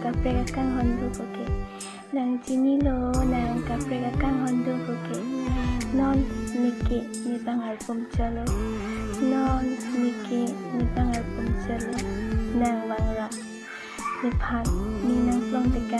kaprega kang hondu koke. Nang jinilo nang kaprega kang hondu koke. Non niki ni bangal pum chalo. Non niki ni bangal pum chalo. Nang wangra ni phat ni nang plong teka